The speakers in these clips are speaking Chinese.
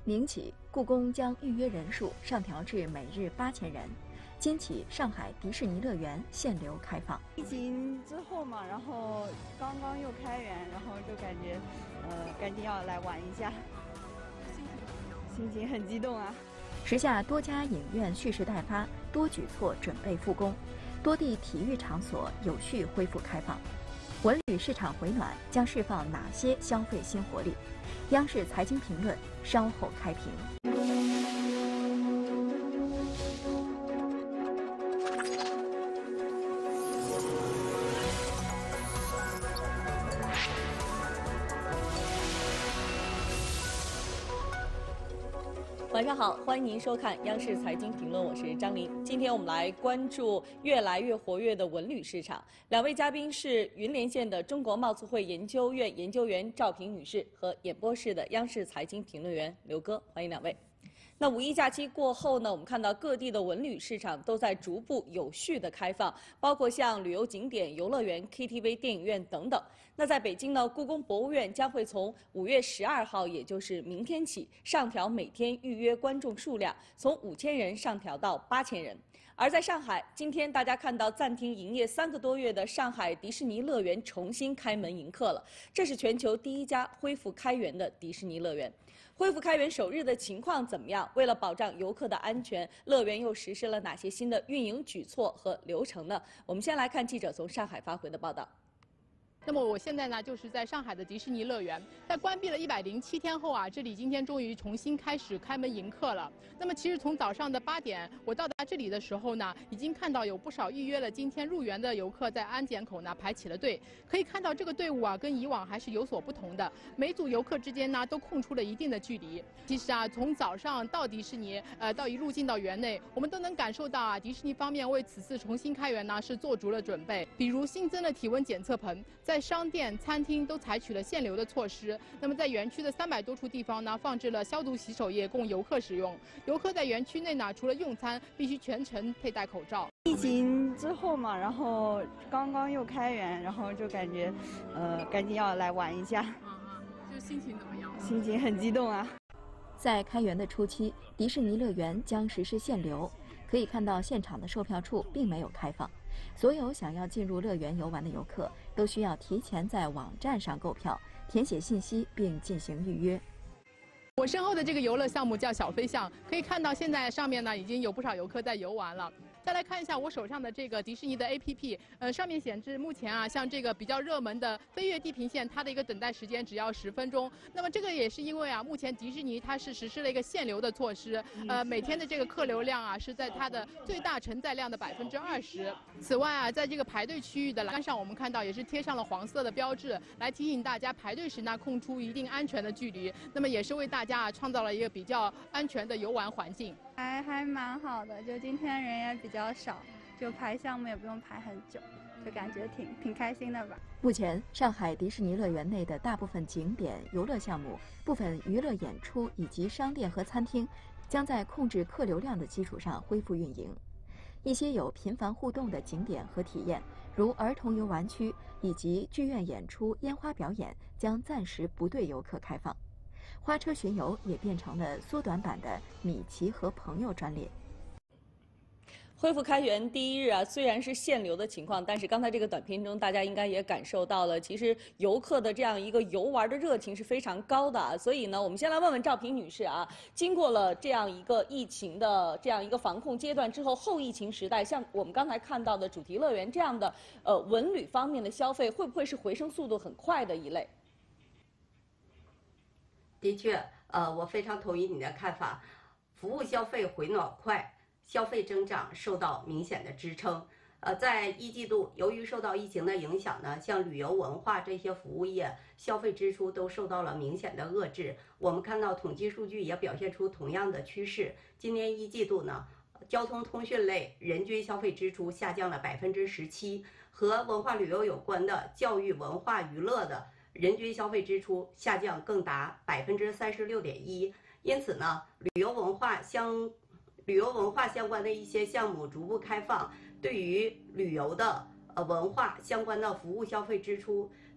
明起，故宫将预约人数上调至每日8000人。今起，上海迪士尼乐园限流开放。 疫情之后嘛，然后刚刚又开园，然后就感觉，赶紧要来玩一下，心情很激动啊！ 时下多家影院蓄势待发，多举措准备复工，多地体育场所有序恢复开放。文旅市场回暖将释放哪些消费新活力？央视财经评论稍后开评。 晚上好，欢迎您收看央视财经评论，我是张琳。今天我们来关注越来越活跃的文旅市场。两位嘉宾是云连县的中国贸促会研究院研究员赵平女士和演播室的央视财经评论员刘哥，欢迎两位。那五一假期过后呢，我们看到各地的文旅市场都在逐步有序的开放，包括像旅游景点、游乐园、KTV、电影院等等。那在北京呢，故宫博物院将会从5月12号，也就是明天起，上调每天预约观众数量，从5000人上调到8000人。而在上海，今天大家看到暂停营业3个多月的上海迪士尼乐园重新开门迎客了，这是全球第一家恢复开园的迪士尼乐园。恢复开园首日的情况怎么样？为了保障游客的安全，乐园又实施了哪些新的运营举措和流程呢？我们先来看记者从上海发回的报道。 那么我现在呢，就是在上海的迪士尼乐园，在关闭了107天后啊，这里今天终于重新开始开门迎客了。那么其实从早上的8点，我到达这里的时候呢，已经看到有不少预约了今天入园的游客在安检口呢排起了队。可以看到这个队伍啊，跟以往还是有所不同的，每组游客之间呢都空出了一定的距离。其实啊，从早上到迪士尼，到一路进到园内，我们都能感受到啊，迪士尼方面为此次重新开园呢是做足了准备，比如新增了体温检测盆。在商店、餐厅都采取了限流的措施。那么在园区的300多处地方呢，放置了消毒洗手液供游客使用。游客在园区内呢，除了用餐，必须全程佩戴口罩。 疫情之后嘛，然后刚刚又开园，然后就感觉，赶紧要来玩一下。 就心情怎么样？ 心情很激动啊！ 在开园的初期，迪士尼乐园将实施限流。可以看到，现场的售票处并没有开放，所有想要进入乐园游玩的游客都需要提前在网站上购票，填写信息并进行预约。 我身后的这个游乐项目叫小飞象，可以看到现在上面呢已经有不少游客在游玩了。再来看一下我手上的这个迪士尼的 APP， 上面显示目前啊，像这个比较热门的飞越地平线，它的一个等待时间只要10分钟。那么这个也是因为啊，目前迪士尼它是实施了一个限流的措施，每天的这个客流量啊是在它的最大承载量的20%。此外啊，在这个排队区域的栏杆上，我们看到也是贴上了黄色的标志，来提醒大家排队时呢空出一定安全的距离。那么也是为大家啊创造了一个比较安全的游玩环境。 还蛮好的，就今天人也比较少，就排项目也不用排很久，就感觉挺开心的吧。 目前，上海迪士尼乐园内的大部分景点、游乐项目、部分娱乐演出以及商店和餐厅，将在控制客流量的基础上恢复运营。一些有频繁互动的景点和体验，如儿童游玩区以及剧院演出、烟花表演，将暂时不对游客开放。花车巡游也变成了缩短版的米奇和朋友专列。 恢复开园第一日啊，虽然是限流的情况，但是刚才这个短片中，大家应该也感受到了，其实游客的这样一个游玩的热情是非常高的啊。所以呢，我们先来问问赵平女士啊，经过了这样一个疫情的这样一个防控阶段之后，后疫情时代，像我们刚才看到的主题乐园这样的文旅方面的消费，会不会是回升速度很快的一类？ 的确，我非常同意你的看法，服务消费回暖快，消费增长受到明显的支撑。在一季度，由于受到疫情的影响呢，像旅游文化这些服务业消费支出都受到了明显的遏制。我们看到统计数据也表现出同样的趋势。今年一季度呢，交通通讯类人均消费支出下降了17%，和文化旅游有关的教育、文化、娱乐的人均消费支出下降更达36.1%。因此呢，旅游文化相关的一些项目逐步开放，对于旅游的文化相关的服务消费支出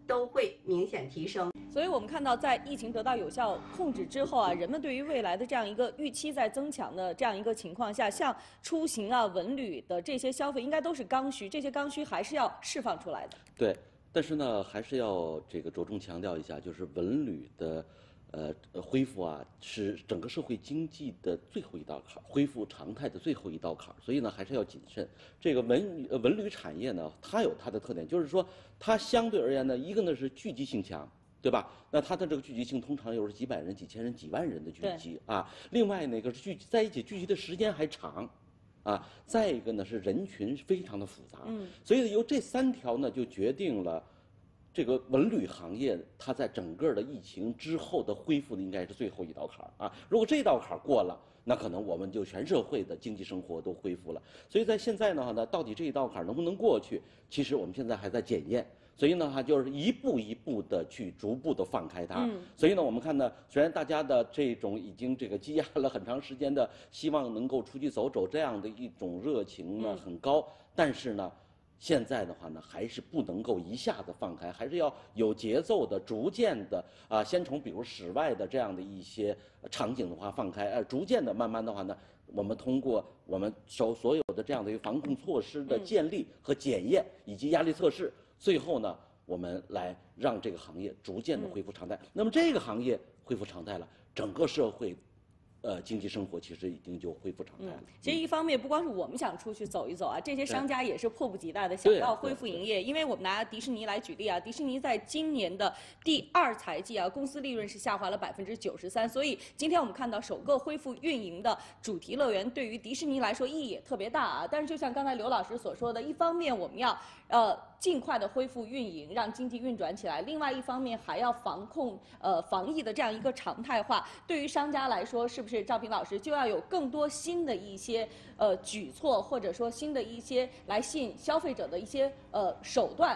都会明显提升。 所以我们看到，在疫情得到有效控制之后啊，人们对于未来的这样一个预期在增强的这样一个情况下，像出行啊、文旅的这些消费，应该都是刚需，这些刚需还是要释放出来的。 对，但是呢，还是要这个着重强调一下，就是文旅的恢复啊，是整个社会经济的最后一道坎，恢复常态的最后一道坎，所以呢，还是要谨慎。这个文旅产业呢，它有它的特点，就是说它相对而言呢，一个呢是聚集性强。对吧？那它的这个聚集性通常又是几百人、几千人、几万人的聚集啊。另外那个是聚集在一起聚集的时间还长，啊。再一个呢是人群非常的复杂，所以由这3条呢就决定了这个文旅行业它在整个的疫情之后的恢复的应该是最后一道坎啊。如果这道坎过了，那可能我们就全社会的经济生活都恢复了。所以在现在呢，到底这一道坎能不能过去，其实我们现在还在检验。所以呢，就是一步一步的去逐步的放开它。所以呢，我们看呢，虽然大家的这种已经这个积压了很长时间的希望能够出去走走这样的一种热情呢很高，但是呢，现在的话呢，还是不能够一下子放开，还是要有节奏的、逐渐的啊，先从比如室外的这样的一些场景的话放开，逐渐的、慢慢的话呢，我们通过我们所有的这样的一个防控措施的建立和检验以及压力测试。最后呢，我们来让这个行业逐渐的恢复常态。那么这个行业恢复常态了，整个社会，经济生活其实已经就恢复常态了。 其实一方面不光是我们想出去走一走啊，这些商家也是迫不及待的想要恢复营业。因为我们拿迪士尼来举例啊，迪士尼在今年的第2财季啊，公司利润是下滑了93%。所以今天我们看到首个恢复运营的主题乐园，对于迪士尼来说意义也特别大啊。但是就像刚才刘老师所说的，一方面我们要尽快的恢复运营，让经济运转起来；另外一方面还要防疫的这样一个常态化。对于商家来说，是不是赵平老师就要有更多新的一些举措，或者说新的一些来吸引消费者的一些手段？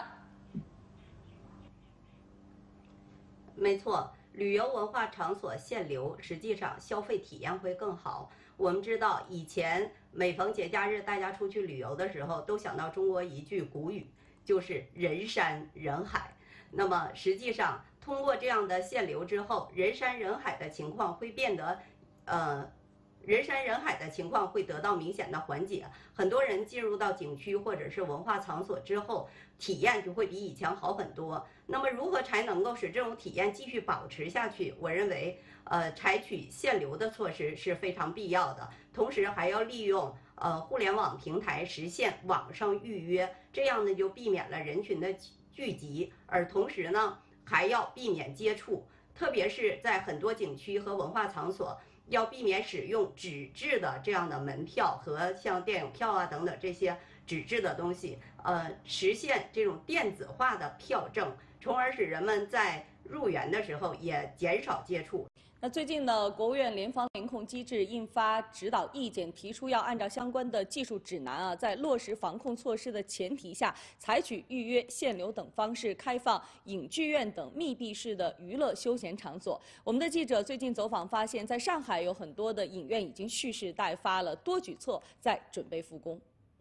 没错，旅游文化场所限流，实际上消费体验会更好。我们知道以前每逢节假日，大家出去旅游的时候，都想到中国一句古语，就是人山人海。那么实际上通过这样的限流之后，人山人海的情况会变得人山人海的情况会得到明显的缓解。很多人进入到景区或者是文化场所之后，体验就会比以前好很多。那么如何才能够使这种体验继续保持下去？我认为采取限流的措施是非常必要的，同时还要利用互联网平台实现网上预约，这样呢就避免了人群的聚集，而同时呢还要避免接触，特别是在很多景区和文化场所，要避免使用纸质的这样的门票和像电影票啊等等这些纸质的东西，实现这种电子化的票证，从而使人们在入园的时候也减少接触。 那最近呢，国务院联防联控机制印发指导意见，提出要按照相关的技术指南啊，在落实防控措施的前提下，采取预约、限流等方式开放影剧院等密闭式的娱乐休闲场所。我们的记者最近走访发现，在上海有很多的影院已经蓄势待发了，多举措在准备复工。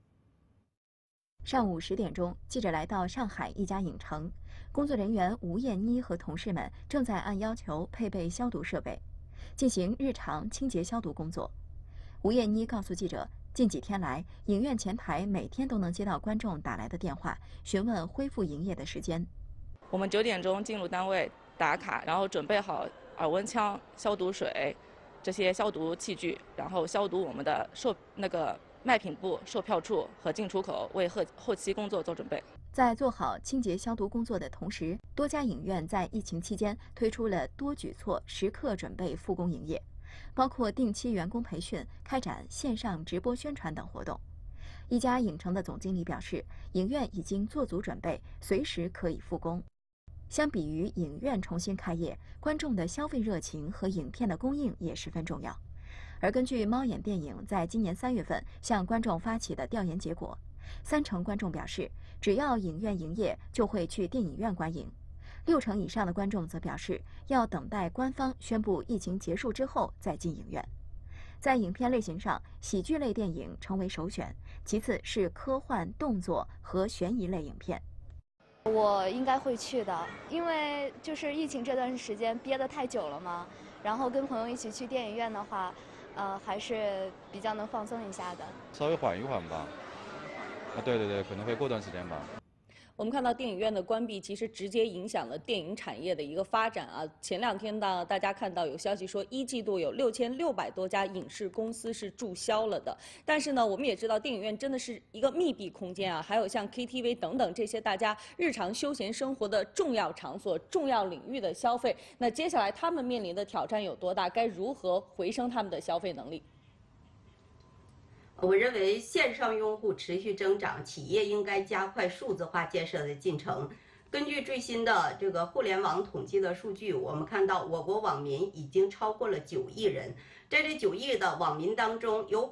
上午10点钟，记者来到上海一家影城。工作人员吴艳妮和同事们正在按要求配备消毒设备，进行日常清洁消毒工作。吴艳妮告诉记者，近几天来，影院前台每天都能接到观众打来的电话，询问恢复营业的时间。 我们9点钟进入单位打卡，然后准备好耳温枪、消毒水这些消毒器具，然后消毒我们的卖品部、售票处和进出口，为后期工作做准备。 在做好清洁消毒工作的同时，多家影院在疫情期间推出了多举措，时刻准备复工营业，包括定期员工培训、开展线上直播宣传等活动。一家影城的总经理表示，影院已经做足准备，随时可以复工。相比于影院重新开业，观众的消费热情和影片的供应也十分重要。而根据猫眼电影在今年3月份向观众发起的调研结果，30%观众表示，只要影院营业就会去电影院观影，60%以上的观众则表示要等待官方宣布疫情结束之后再进影院。在影片类型上，喜剧类电影成为首选，其次是科幻、动作和悬疑类影片。 我应该会去的，因为就是疫情这段时间憋得太久了嘛，然后跟朋友一起去电影院的话，还是比较能放松一下的。 稍微缓一缓吧。对对对，可能会过段时间吧。 我们看到电影院的关闭，其实直接影响了电影产业的一个发展啊。前2天呢，大家看到有消息说，1季度有6600多家影视公司是注销了的。但是呢，我们也知道电影院真的是一个密闭空间啊，还有像 KTV 等等这些大家日常休闲生活的重要场所、重要领域的消费。那接下来他们面临的挑战有多大？该如何回升他们的消费能力？ 我认为线上用户持续增长，企业应该加快数字化建设的进程。根据最新的这个互联网统计的数据，我们看到我国网民已经超过了9亿人。在这9亿的网民当中，有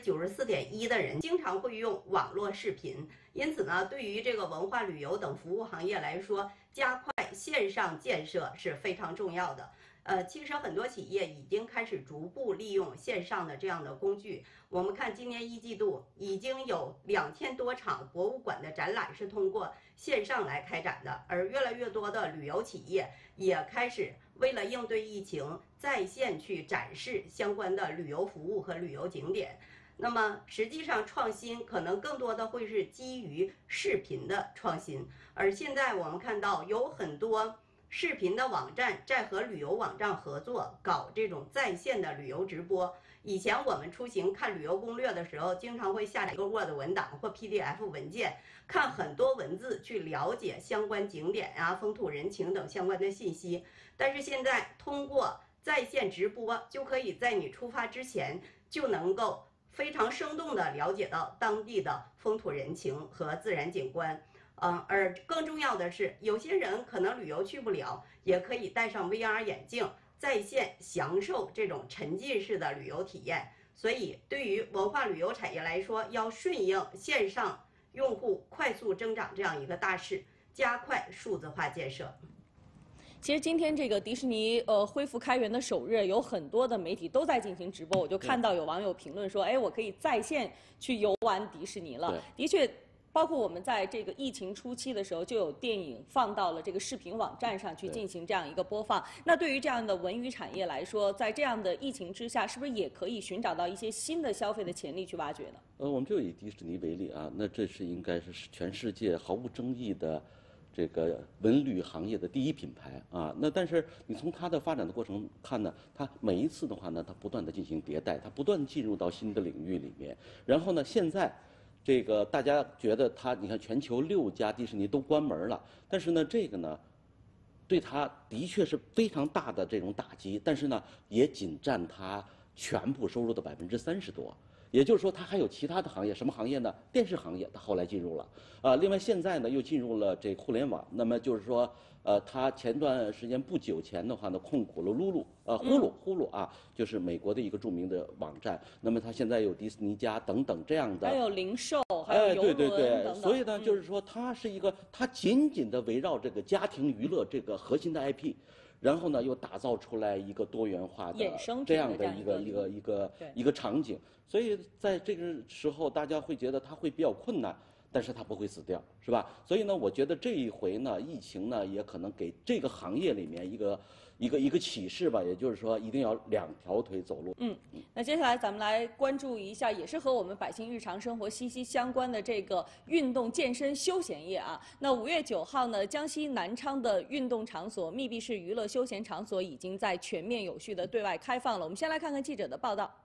94.1%的人经常会用网络视频。因此呢，对于这个文化旅游等服务行业来说，加快线上建设是非常重要的。其实很多企业已经开始逐步利用线上的这样的工具。我们看今年1季度已经有2000多场博物馆的展览是通过线上来开展的，而越来越多的旅游企业也开始为了应对疫情，在线去展示相关的旅游服务和旅游景点。那么实际上创新可能更多的会是基于视频的创新，而现在我们看到有很多视频的网站在和旅游网站合作，搞这种在线的旅游直播。以前我们出行看旅游攻略的时候，经常会下载一个 Word 文档或 PDF 文件，看很多文字去了解相关景点啊、风土人情等相关的信息。但是现在通过在线直播，就可以在你出发之前就能够非常生动地了解到当地的风土人情和自然景观。而更重要的是，有些人可能旅游去不了，也可以戴上 VR 眼镜，在线享受这种沉浸式的旅游体验。所以，对于文化旅游产业来说，要顺应线上用户快速增长这样一个大势，加快数字化建设。 其实今天这个迪士尼恢复开园的首日，有很多的媒体都在进行直播，我就看到有网友评论说，哎，我可以在线去游玩迪士尼了。的确。包括我们在这个疫情初期的时候，就有电影放到了这个视频网站上去进行这样一个播放。那对于这样的文娱产业来说，在这样的疫情之下，是不是也可以寻找到一些新的消费的潜力去挖掘呢？ 我们就以迪士尼为例啊，那这是应该是全世界毫无争议的这个文旅行业的第一品牌啊。那但是你从它的发展的过程看呢，它每一次的话呢，它不断的进行迭代，它不断进入到新的领域里面。然后呢，现在。这个大家觉得它，你看全球6家迪士尼都关门了，但是呢，这个呢，对它的确是非常大的这种打击，但是呢，也仅占它全部收入的30%多。也就是说，它还有其他的行业，什么行业呢？电视行业，它后来进入了，另外现在呢又进入了这互联网。那么就是说，它前段时间不久前的话呢，控股了呼噜啊，就是美国的一个著名的网站。那么它现在有迪士尼家等等这样的， 还有零售，还有邮轮等等。 对，所以呢，就是说它是一个，它紧紧的围绕这个家庭娱乐这个核心的 IP。然后呢，又打造出来一个多元化的这样的一个场景，所以在这个时候，大家会觉得它会比较困难，但是它不会死掉，是吧？所以呢，我觉得这一回呢，疫情呢，也可能给这个行业里面一个启示吧，也就是说，一定要2条腿走路。 那接下来咱们来关注一下，也是和我们百姓日常生活息息相关的这个运动健身休闲业啊。那5月9号呢，江西南昌的运动场所、密闭式娱乐休闲场所已经在全面有序的对外开放了。我们先来看看记者的报道。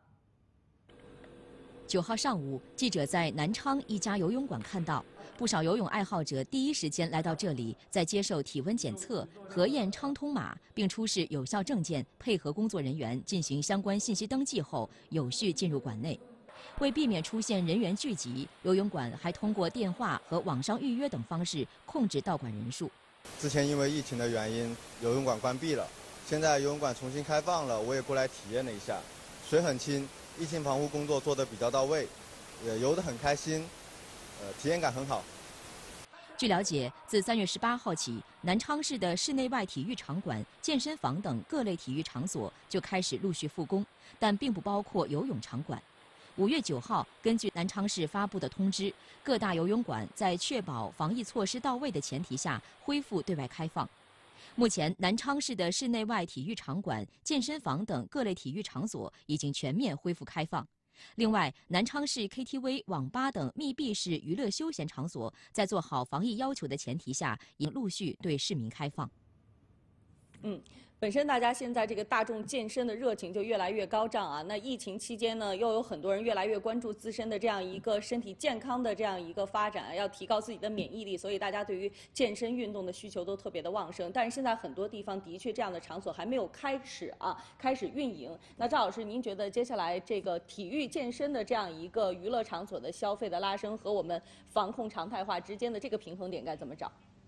9号上午，记者在南昌一家游泳馆看到，不少游泳爱好者第一时间来到这里，在接受体温检测、核验畅通码，并出示有效证件，配合工作人员进行相关信息登记后，有序进入馆内。为避免出现人员聚集，游泳馆还通过电话和网上预约等方式控制到馆人数。 之前因为疫情的原因，游泳馆关闭了，现在游泳馆重新开放了，我也过来体验了一下，水很清。疫情防护工作做得比较到位，游得很开心，体验感很好。 据了解，自3月18号起，南昌市的室内外体育场馆、健身房等各类体育场所就开始陆续复工，但并不包括游泳场馆。 5月9号，根据南昌市发布的通知，各大游泳馆在确保防疫措施到位的前提下，恢复对外开放。目前，南昌市的室内外体育场馆、健身房等各类体育场所已经全面恢复开放。另外，南昌市 KTV、网吧等密闭式娱乐休闲场所，在做好防疫要求的前提下，已陆续对市民开放。 本身大家现在这个大众健身的热情就越来越高涨啊。那疫情期间呢，又有很多人越来越关注自身的这样一个身体健康的这样一个发展，要提高自己的免疫力，所以大家对于健身运动的需求都特别的旺盛。但是现在很多地方的确这样的场所还没有开始运营。那赵老师，您觉得接下来这个体育健身的这样一个娱乐场所的消费的拉升和我们防控常态化之间的这个平衡点该怎么找？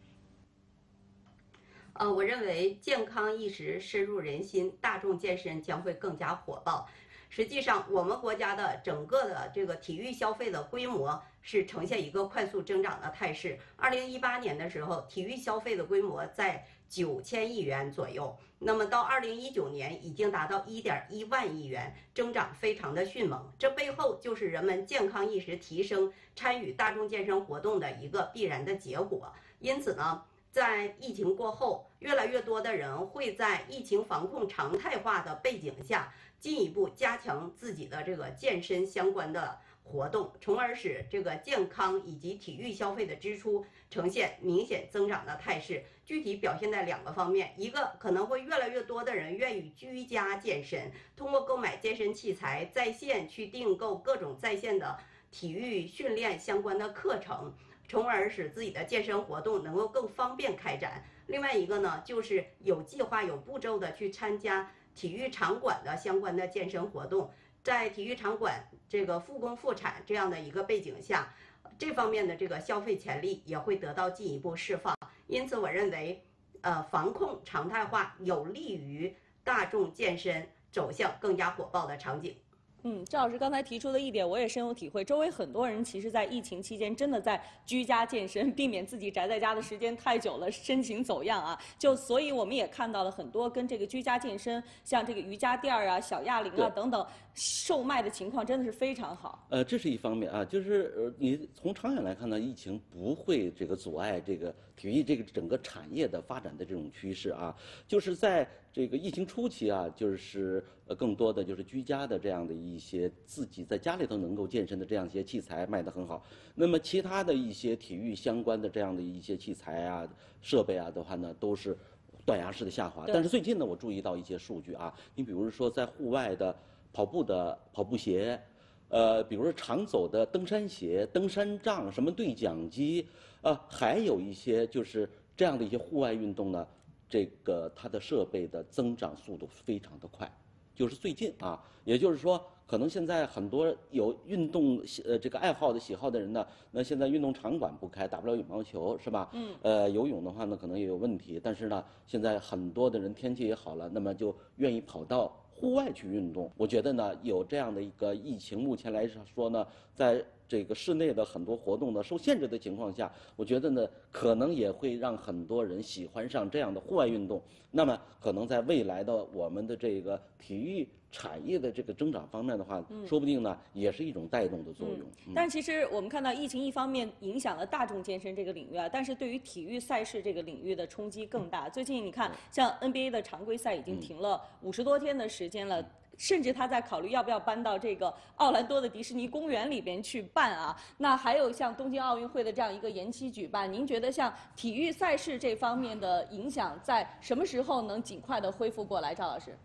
我认为健康意识深入人心，大众健身将会更加火爆。实际上，我们国家的整个的这个体育消费的规模是呈现一个快速增长的态势。2018年的时候，体育消费的规模在9000亿元左右，那么到2019年已经达到1.1万亿元，增长非常的迅猛。这背后就是人们健康意识提升、参与大众健身活动的一个必然的结果。因此呢，在疫情过后，越来越多的人会在疫情防控常态化的背景下，进一步加强自己的这个健身相关的活动，从而使这个健康以及体育消费的支出呈现明显增长的态势。具体表现在2个方面，一个可能会越来越多的人愿意居家健身，通过购买健身器材，在线去订购各种在线的体育训练相关的课程，从而使自己的健身活动能够更方便开展。另外一个呢，就是有计划有步骤的去参加体育场馆的相关的健身活动，在体育场馆这个复工复产这样的一个背景下，这方面的这个消费潜力也会得到进一步释放。因此我认为防控常态化有利于大众健身走向更加火爆的场景。 赵老师刚才提出的一点，我也深有体会。周围很多人其实，在疫情期间真的在居家健身，避免自己宅在家的时间太久了，身形走样啊。所以我们也看到了很多跟这个居家健身，像这个瑜伽垫啊、小哑铃啊等等，售卖的情况真的是非常好。 这是一方面啊，就是你从长远来看呢，疫情不会这个阻碍这个体育这个整个产业的发展的这种趋势啊，就是在这个疫情初期啊，就是更多的就是居家的这样的一些自己在家里头能够健身的这样一些器材卖得很好。那么其他的一些体育相关的这样的一些器材啊、设备啊的话呢，都是断崖式的下滑。但是最近呢，我注意到一些数据啊，你比如说在户外的跑步鞋，比如说长走的登山鞋、登山杖、什么对讲机，还有一些就是这样的一些户外运动呢。这个它的设备的增长速度非常的快，就是最近啊，也就是说，可能现在很多有运动这个爱好的喜好的人呢，那现在运动场馆不开，打不了羽毛球是吧？游泳的话呢，可能也有问题，但是呢，现在很多的人天气也好了，那么就愿意跑到户外去运动。我觉得呢，有这样的一个疫情，目前来说呢，在这个室内的很多活动呢受限制的情况下，我觉得呢，可能也会让很多人喜欢上这样的户外运动。那么，可能在未来的我们的这个体育产业的这个增长方面的话，说不定呢，也是一种带动的作用。 但其实我们看到，疫情一方面影响了大众健身这个领域啊，但是对于体育赛事这个领域的冲击更大。最近你看，像 NBA 的常规赛已经停了50多天的时间了。甚至他在考虑要不要搬到这个奥兰多的迪士尼公园里边去办啊。那还有像东京奥运会的这样一个延期举办，您觉得像体育赛事这方面的影响在什么时候能尽快的恢复过来？赵老师，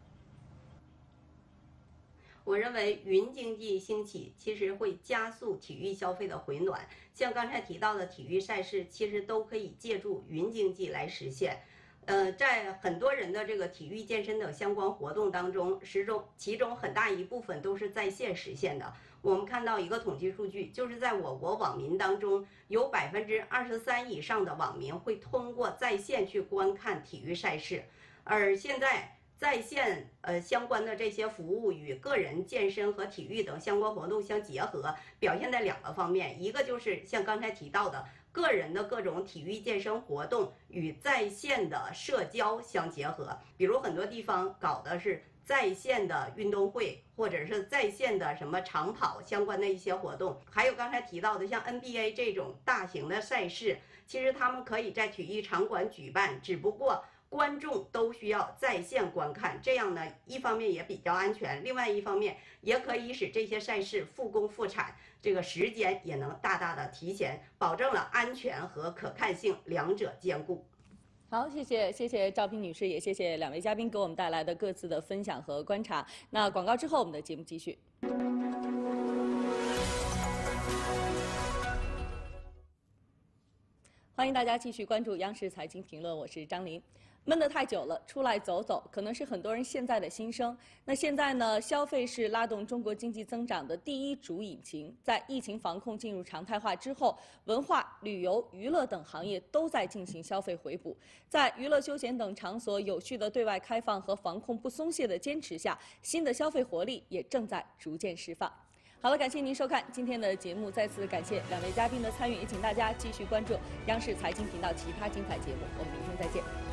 我认为云经济兴起其实会加速体育消费的回暖，像刚才提到的体育赛事，其实都可以借助云经济来实现。在很多人的这个体育健身等相关活动当中，其中很大一部分都是在线实现的。我们看到一个统计数据，就是在我国网民当中，有23%以上的网民会通过在线去观看体育赛事，而现在在线相关的这些服务与个人健身和体育等相关活动相结合，表现在2个方面，一个就是像刚才提到的。个人的各种体育健身活动与在线的社交相结合，比如很多地方搞的是在线的运动会，或者是在线的什么长跑相关的一些活动，还有刚才提到的像 NBA 这种大型的赛事，其实他们可以在体育场馆举办，只不过观众都需要在线观看，这样呢，一方面也比较安全，另外一方面也可以使这些赛事复工复产，这个时间也能大大的提前，保证了安全和可看性两者兼顾。 好，谢谢赵萍女士，也谢谢两位嘉宾给我们带来的各自的分享和观察。那广告之后，我们的节目继续。欢迎大家继续关注央视财经评论，我是张琳。闷得太久了，出来走走，可能是很多人现在的心声。那现在呢，消费是拉动中国经济增长的第一主引擎。在疫情防控进入常态化之后，文化、旅游、娱乐等行业都在进行消费回补。在娱乐休闲等场所有序的对外开放和防控不松懈的坚持下，新的消费活力也正在逐渐释放。好了，感谢您收看今天的节目，再次感谢两位嘉宾的参与，也请大家继续关注央视财经频道其他精彩节目。我们明天再见。